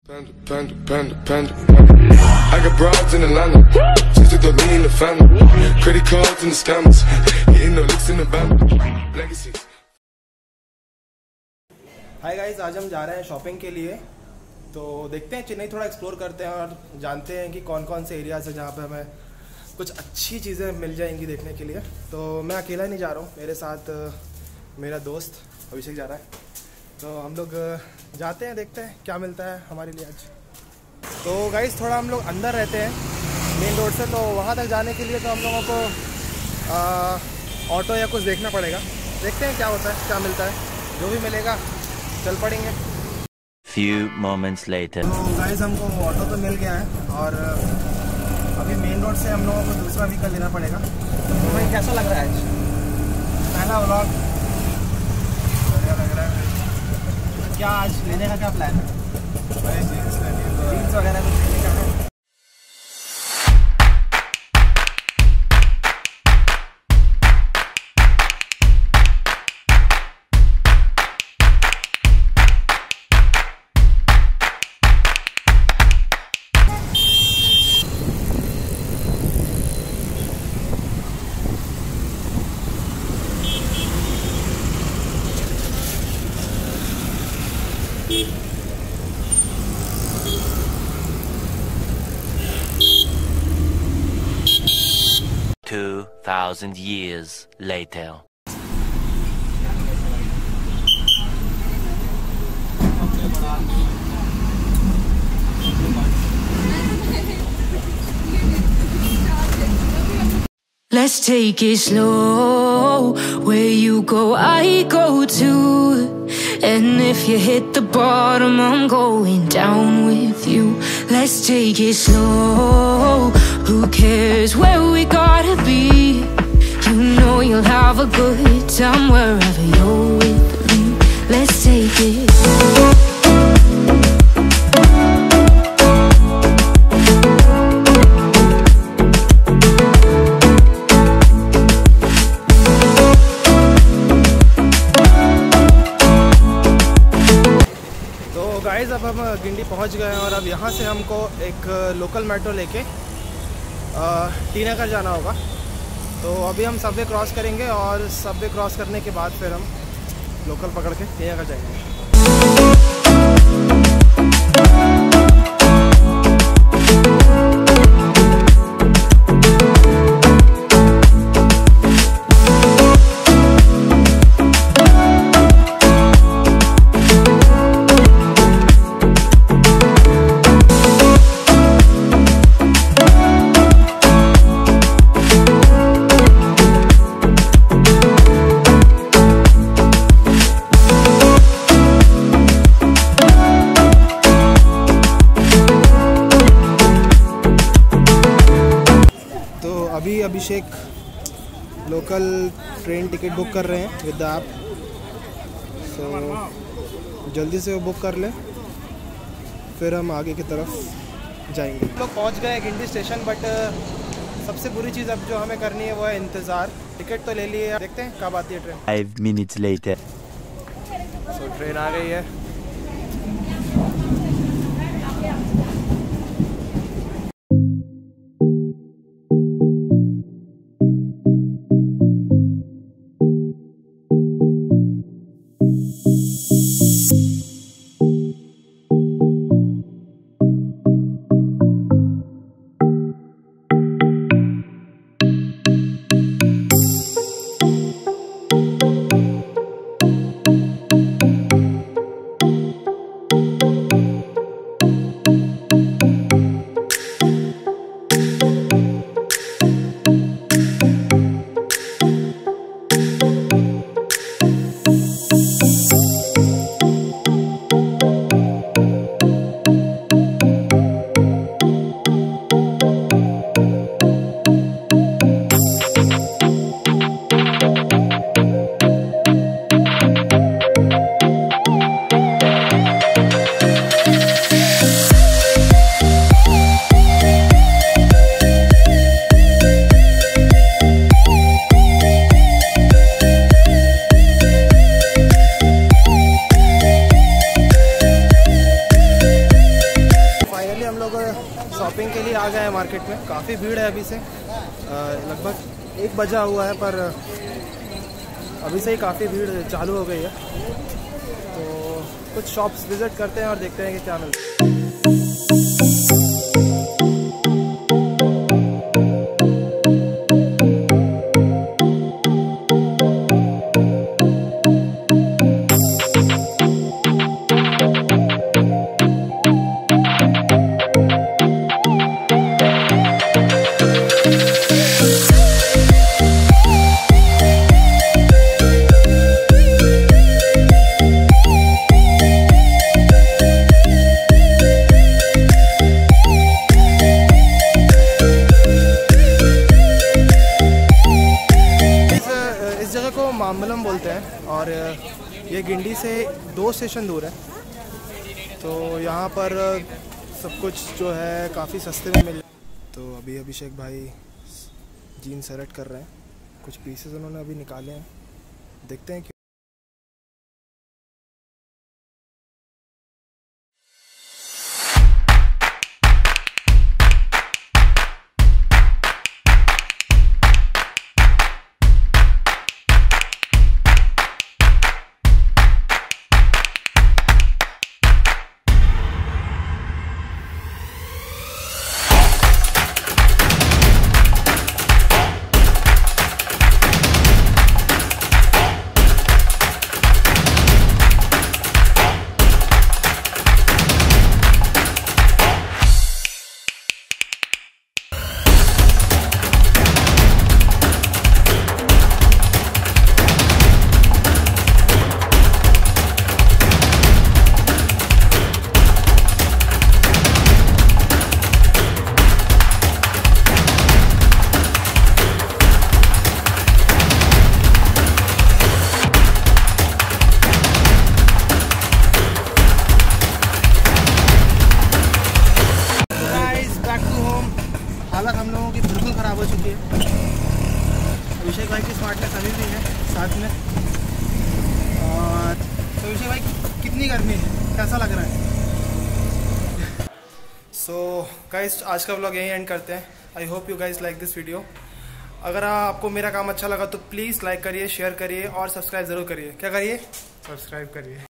Panda, panda, panda, panda. I got broads in Atlanta, just to throw me in the family. Credit cards and the scammers, hitting the licks in the band. Legacies. Hi guys, आज हम जा रहे हैं shopping के लिए। तो देखते हैं, चेन्नई थोड़ा एक्सप्लोर करते हैं और जानते हैं कि कौन कौन से एरियाज है जहाँ पे हमें कुछ अच्छी चीज़ें मिल जाएंगी देखने के लिए। तो मैं अकेला नहीं जा रहा हूँ, मेरे साथ मेरा दोस्त अभिषेक जा रहा है। तो हम लोग जाते हैं, देखते हैं क्या मिलता है हमारे लिए आज। तो गाइस थोड़ा हम लोग अंदर रहते हैं मेन रोड से, तो वहाँ तक जाने के लिए तो हम लोगों को ऑटो या कुछ देखना पड़ेगा। देखते हैं क्या होता है, क्या मिलता है, जो भी मिलेगा चल पड़ेंगे। Few moments later. तो गाइस हमको ऑटो तो मिल गया है और अभी मेन रोड से हम लोगों को दूसरा व्हीकल लेना पड़ेगा। तो भाई कैसा लग रहा है आज पहला व्लॉग? बढ़िया लग रहा है। क्या आज लेने का क्या प्लान है? जीन्स वगैरह कुछ लेने का है? Two 2,000 years later. Let's take it slow. Where you go, I go too. And if you hit the bottom, I'm going down with you. Let's take it slow. Who cares where we gotta be? You know you'll have a good time wherever you're with me. Let's take it slow. Guys अब हम गिंडी पहुंच गए हैं और अब यहाँ से हमको एक लोकल मेट्रो लेके टी नगर जाना होगा। तो अभी हम सबवे क्रॉस करेंगे और सबवे क्रॉस करने के बाद फिर हम लोकल पकड़ के टी नगर जाएंगे। अभी Abhishek local train ticket book कर रहे हैं विद द ऐप। सो जल्दी से वो बुक कर लें, फिर हम आगे की तरफ जाएंगे। हम लोग पहुंच गए गिंडी स्टेशन, बट सबसे बुरी चीज़ अब जो हमें करनी है वो है इंतज़ार। टिकट तो ले लिए, देखते हैं कब आती है train. 5 minutes later. So train आ गई है। शॉपिंग के लिए आ गए हैं मार्केट में। काफ़ी भीड़ है अभी से, लगभग 1 बजा हुआ है, पर अभी से ही काफ़ी भीड़ चालू हो गई है। तो कुछ शॉप्स विज़िट करते हैं और देखते हैं कि क्या मिलता है। मामलम बोलते हैं और ये गिंडी से 2 स्टेशन दूर है। तो यहाँ पर सब कुछ जो है काफ़ी सस्ते में मिल। तो अभी अभिषेक भाई जीन्स सेलेक्ट कर रहे हैं, कुछ पीसेस उन्होंने अभी निकाले हैं, देखते हैं कि हालत हम लोगों की बिल्कुल ख़राब हो चुकी है। अभिषेक भाई की स्मार्टनेस अभी भी है साथ में। और तो अभिषेक भाई कितनी गर्मी है, कैसा लग रहा है? सो गाइस आज का व्लॉग यहीं एंड करते हैं। I hope you guys like this video. अगर आपको मेरा काम अच्छा लगा तो प्लीज़ लाइक करिए, शेयर करिए और सब्सक्राइब ज़रूर करिए। क्या करिए? सब्सक्राइब करिए।